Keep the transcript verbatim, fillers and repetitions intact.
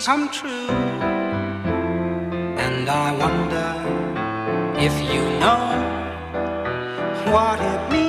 come true. And I wonder if you know what it means.